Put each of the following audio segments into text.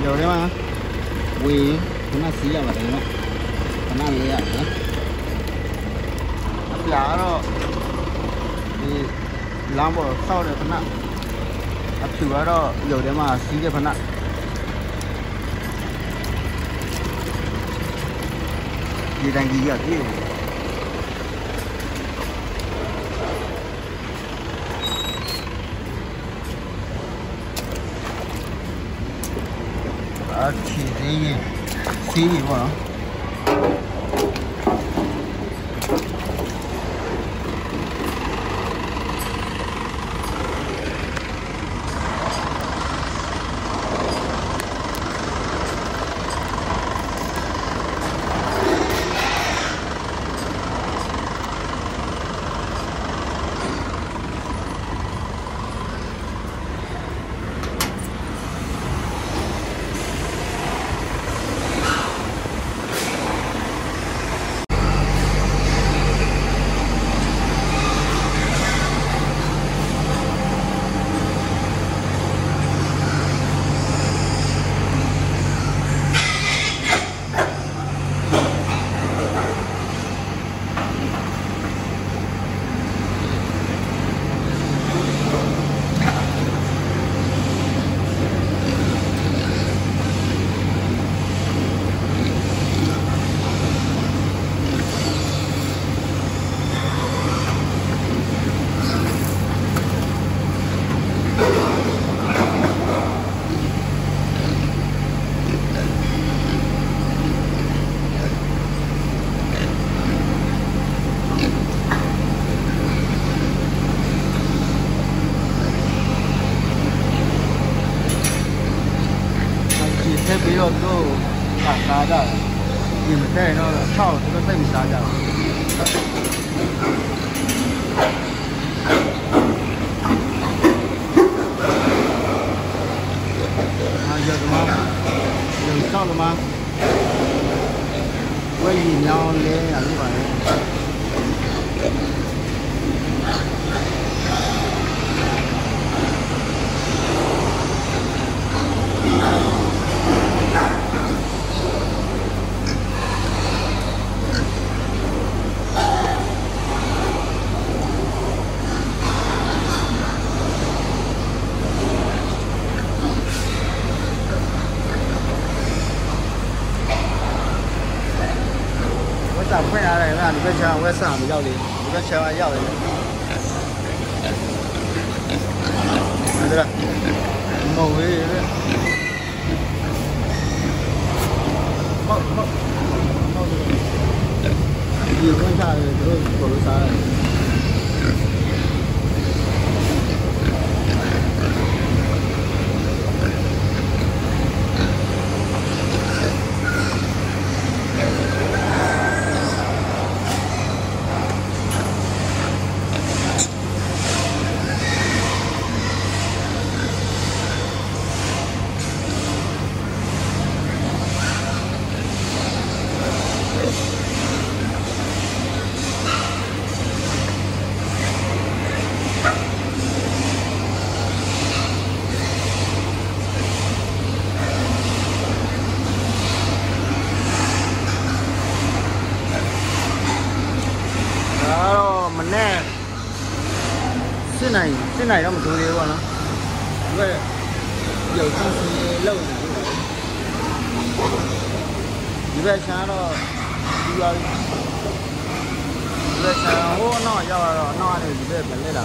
dầu đấy mà quỳ nó xí vào đấy mà nó ăn lẹ nữa giá đó thì làm bộ sau này phần nặng thử đó dầu đấy mà xí cái phần nặng gì đang gì ở đây chỉ gì xí gì mà bây giờ tôi cả cá đã nhìn một cái nó sau thì nó thành cá đã giờ đúng không giờ sau rồi mà quay nhìn nhau lên là như vậy咱会拿来那，你别抢，我上不要的，你别抢完要的。这个，某位，某这个，有问啥的都搞了啥？Cái này nó một thứ đấy còn nó vậy nhiều không khí lâu rồi như vậy sáng đó đi vào vậy sáng hô nọ cho nọ thì về vấn đề là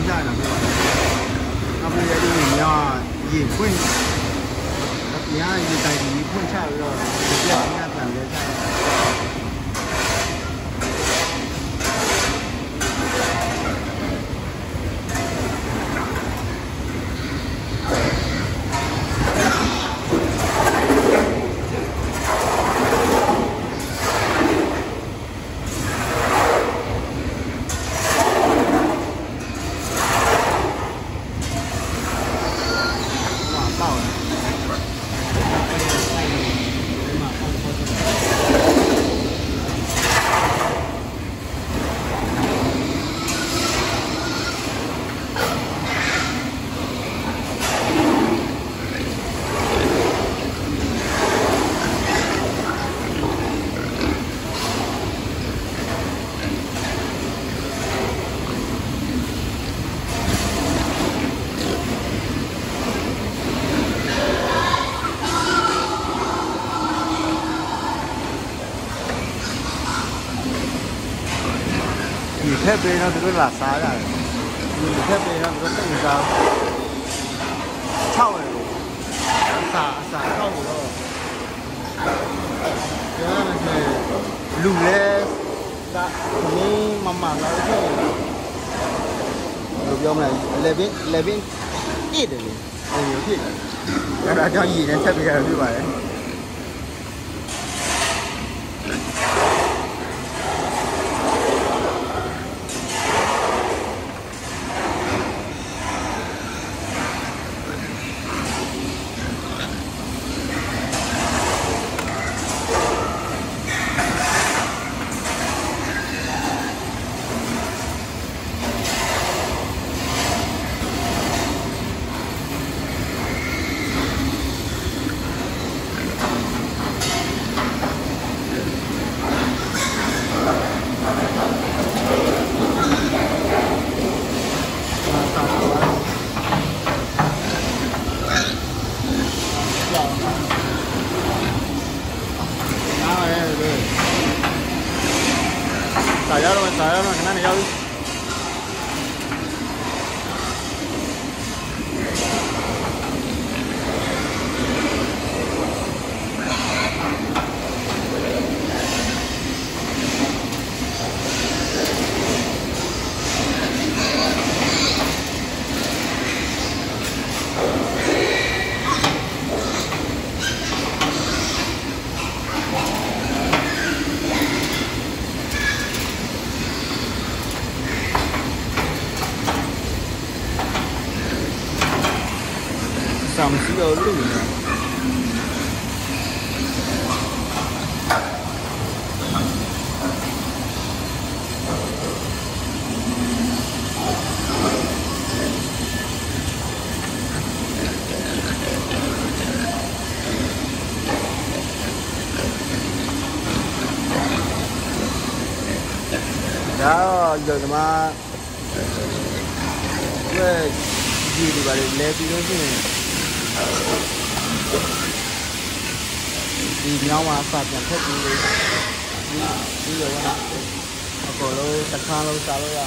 ကြတယ်နော်နောက်ပြီးအဲ့ဒီမြောင်းရေဖွင့်ဒီဟာရေတိုင်ကြီးဖွင့်ချပြီးတော့ဒီပြင်းနဲ့ပြန်လဲကြတယ်ထက်ပေးတော့သူတို့လာစားရတယ်ဒီထက်ပေးတော့သူတို့တိတ်စား6ရတယ်အစာ6လို့တော့ပြောရမယ်လူလဲကဒီမမလာခဲ့လို့ပြောမလဲ11ပြည့်တယ်လေအဲ့လိုဖြစ်တယ်အဲ့ဒါကြောင့်ရည်နဲ့ထက်ပေးရပြပါတယ် xài ra rồi cái này đâu Some CEO Luna. Đó giờ mà cái gì thì bà lấy tí nữa chứ đi nhau mà phạt nhận thức đi rồi đó cổ lâu đặt khang lâu sao lâu à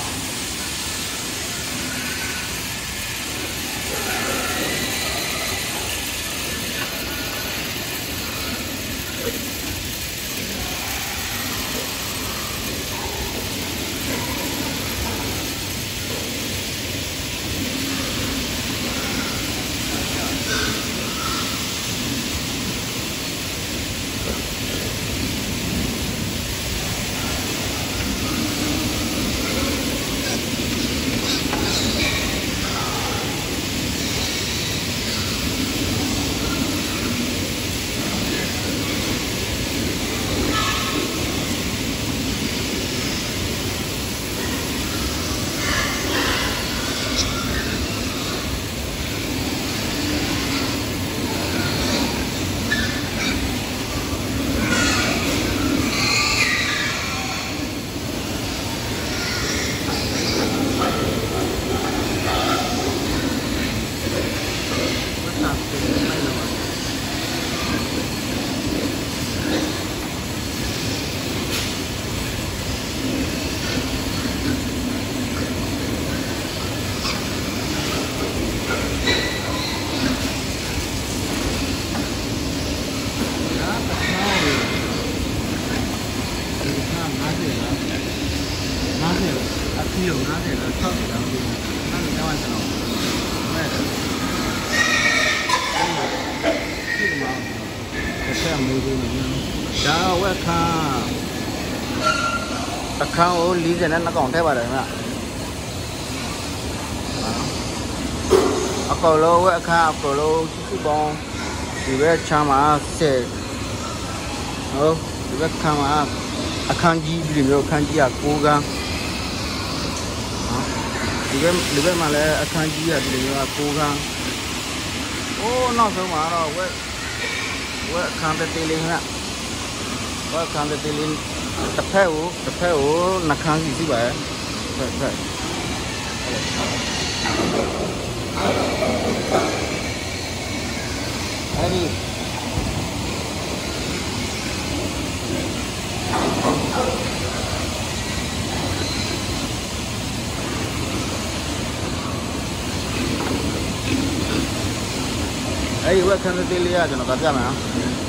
kilo 50တော့60တောင်ပြီအဲ့လိုမျိုးကျွန်တော်မဲ့တယ်ဒီမှာတစ်ချက်မေးသေးတယ်ဒါဝက်ခါအခန်းကို40နဲ့2កောင်ထည့်ပါတယ်ခင်ဗျအကောလုံးဝက်အခန်းအကောလုံးစုပေါင်းဒီဘက်ချမ်းမှာ10ဟုတ်ဒီဘက်ခန်းမှာအခန်းကြီးဒီလိုမျိုးအခန်းကြီးက9ခန်းဒီဘက်မှာလည်းအခန်းကြီးကဒီလိုမျိုးက9ခန်းအိုးနောက်ဆုံးမှာတော့ဝက်အခန်းသေးလေးခင်ဗျဝက်အခန်းသေးလေးတစ်ဖက်ကိုနှခမ်းစီရှိပါရဲ့ဖက်အဲ့ဒီဝက်ခန်းသေးလေးကကျွန်တော်ကပြမယ်နော်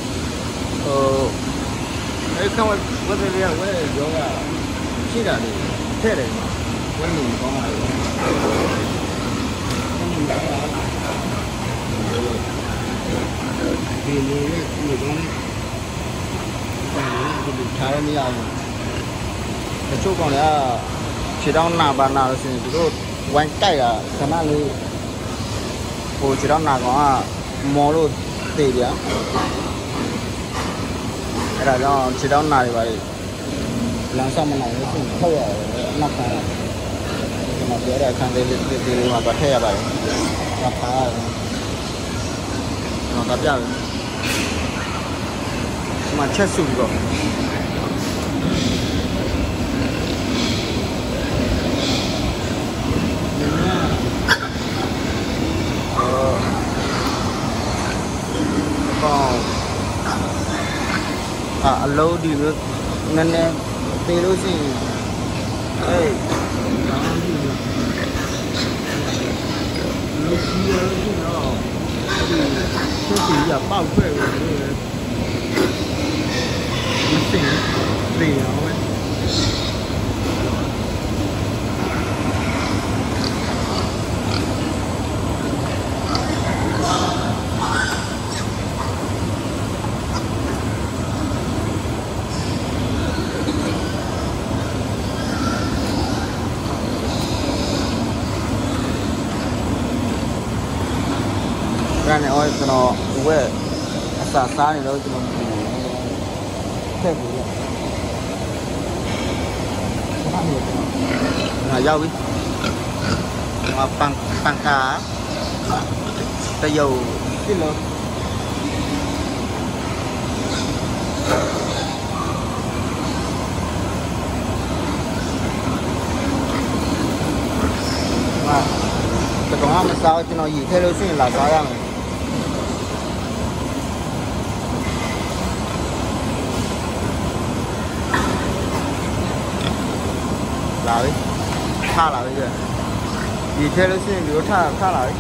အဲ့ခန်းဝက်သေးလေးကဝက်ရောကရှိတာလေထည့်တယ်ဝက်နေကောင်းပါလေဒီလိုလေးဒီကောင်းလေးဒီထားရမရဘူးတချို့ကောင်လည်းခြေထောက်နာပါနာလို့ဆိုရင်သူတို့ဝိုင်းကြိုက်တာခဏလေးဟိုခြေထောက်နာကောင်ကမော်လို့တေးပြန်အဲ့ဒါကြောင့်ခြေထောက်နာတွေပါလေလမ်းဆောင်မနိုင်လို့ဆိုရင်ထုတ်ရတယ်နောက်ခါကျွန်တော်ပြောတဲ့အခန်းလေးလေးမှာတော့ထည့်ရပါတယ်။ဒါပါတော့ကပြတယ်။မချက်စုပြီးတော့အလုံးဒီလိုနည်းနည်းသေးလို့ရှိရင်အေးလူကြီးရလို့တော့ဒီချက်စီရပေါက်ခွဲလို့မသိသေးရောပဲအဲ့နဲ့ကျွန်တော်ဝက်အစာစားနေတော့ကျွန်တော်ထည့်ပြီးရောက်ပြီပန်ကာတရုပ်ဒီလိုတကောင်မစားကျွန်တော်ရည်ထဲလို့ရှိရင်လာစားရမယ်လာပြီထားလာပြီကြဒီထဲလို့ရှိရင်ဒီလိုထားလာပြီ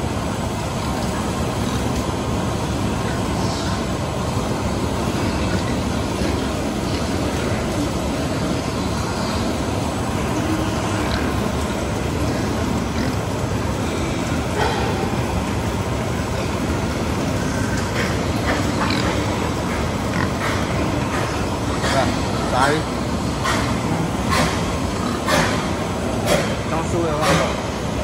လာပြီဆိုရပါတော့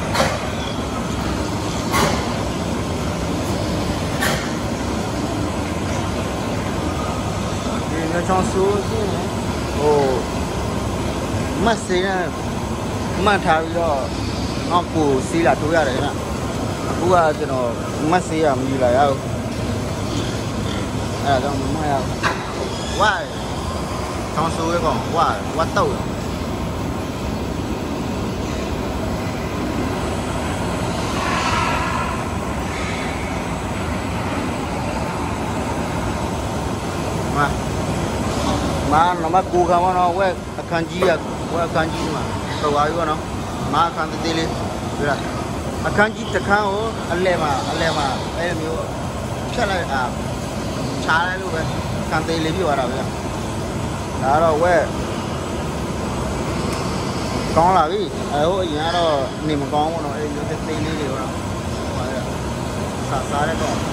ဒီနေ့ချောင်းဆိုးဟိုမတ်စေးနဲ့မှတ်ထားပြီးတော့နောက်ကိုစီးလာထိုးရတယ်နော်အခုကကျွန်တော်မတ်စေးရမယူလာရဘူးအဲ့ဒါကြောင့်မမရဘူးဝါချောင်းဆိုးရကောင်ဝါတော့မကူခံပါတော့ဝက်အခန်းကြီးမှာသွားပြီးတော့မအခန်းသေးလေးပြရအခန်းကြီးတစ်ခန်းကိုအလဲမှာအဲ့လိုမျိုးဖြတ်လိုက်ချားလိုက်လို့ပဲအခန်းသေးလေးပြသွားတာပဲဒါတော့ဝက်ကောင်းလာပြီဟိုအရင်ကတော့နေမကောင်းဘူးတော့အဲ့လိုသေးလေးတွေတော့ဟိုစားတဲ့တော့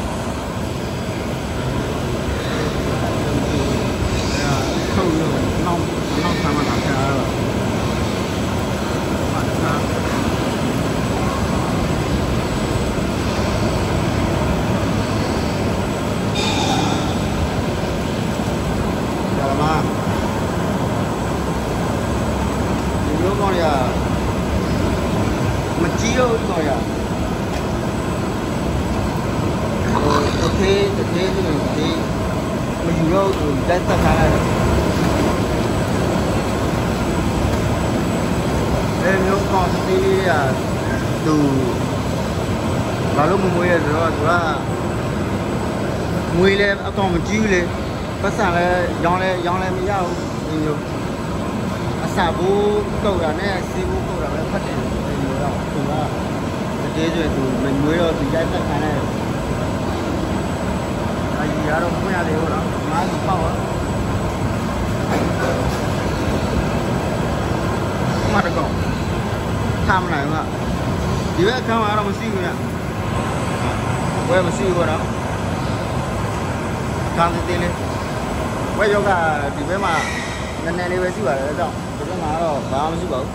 ထုတ်လို့နောက်ဆမ်းမှာထားတော့ဟာစားမကြည့်တော့ဘူးတော့ရတထေးဆိုရင်ဒီမယူတော့သူတက်ဆက်ထားလိုက်တယ်မျိုးကောင်းသေးလေးကသူဘာလို့မမွေးရဆိုတော့သူကမွေးလဲအကောင်မကြည့်ဘူးလေပတ်စံလဲရောင်းလဲမရဘူးဒီမျိုးအစာဘူးတုတ်တာနဲ့စီးဘူးတုတ်တာပဲဖတ်တယ်ဒီလိုတော့သူကတကယ်ဆိုသူမမွေးတော့သူရိုက်သက်ခံတယ်အကြီးရတော့ဖွင့်ရတယ်ဟုတ်လားငါးစီပေါက်ရမတ်ကောထားမနိုင်ဘူးကဒီဘက်အခန်းကတော့မရှိဘူးညဝဲမရှိဘူးတော့အခန်းသေးလေးဝဲယောဂဒီဘက်မှာနည်းနည်းလေးပဲရှိပါတယ်အဲ့တော့ဒီဘက်မှာတော့ဘာမှမရှိပါဘူး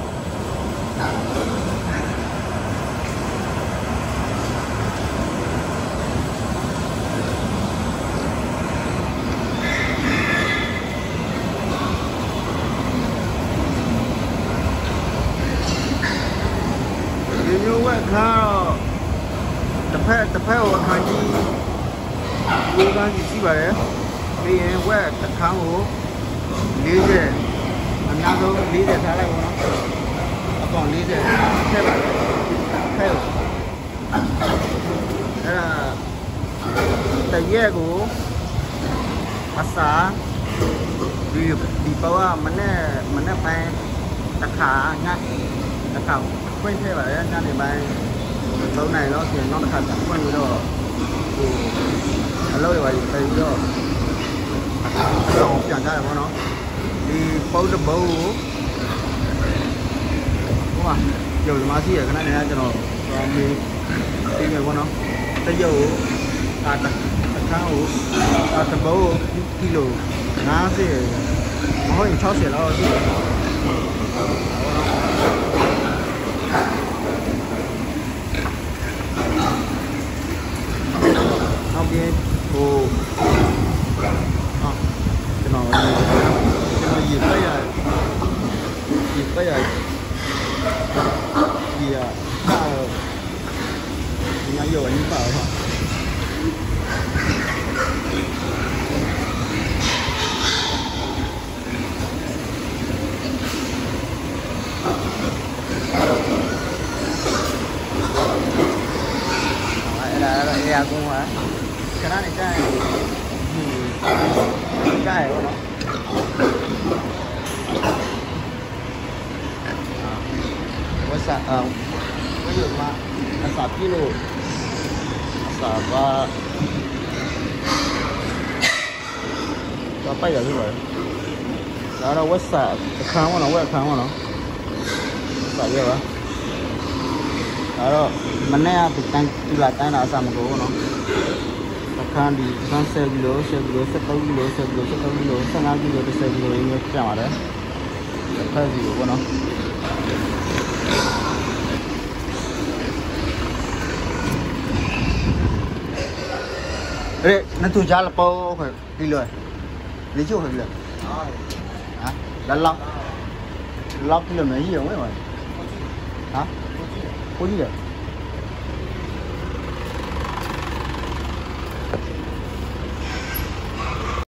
ဒီမျိုးဝက်ခါတော့တစ်ဖက်ကိုအခန်းကြီးကိုကန်းကြီးရှိပါတယ်ပြီးရင်ဝက်အခန်းကို40အများဆုံး40ထားလိုက်ပါတော့အကောင်40ထည့်ပါထည့်အဲ့ဒါတရက်ကိုအစာဒီပေါ်ကမနဲ့ပိုင်းတစ်ခါညတစ်ခါဖွင့်ထည့်ပါလေညနေပိုင်း3နိုင်တော့ဆိုရင်နောက်တစ်ခါဖွင့်ပြီးတော့ဟိုအလုပ်ရပါပြီးပြီးတော့ပြန်ကြရပါတော့ဒီပုတ်တဘုံကိုဟိုမှာရုပ်မရှိရခဏနေကျွန်တော်မေးပြီးမယ်ပေါ့နော်တရုပ်ကိုအခန်းကိုတဘုံကိုကီလို50မဟုတ်ရင်60လောက်ရှိတယ်နောက်ပြီးဟိုကျွန်တော်ရေပက်ရဒီကစားဒီညရောနေပါဟာအဲ့ဒါကုန်းဟာခဏနေကြရင်ကြရတော့ဝတ်စားဝတ်ရမှာအစာပြလို့အစာပါတော့ပိုက်ရပြီပါဒါတော့ဝတ်စားအခန်းဝင်တော့ဝတ်အခန်းဝင်တော့စာရပါအဲ့တော့မနေ့ကတန်းတူလာတန်းတာအစာမကုန်ဘူးနော်အခန်းဒီ10ကီလို10ကီလို13ကီလို10ကီလို13ကီလို15ကီလို10ကီလိုရင်းနဲ့ပြန်ပါတယ်ဖက်စီပေါ့နော်အဲ့နတူကြလပေါ်ခွဒီလိုလေချို့ခွဒီလိုဟာလောက်ကီလိုမရှိအောင်ဝဲဟာကိုကြီးရ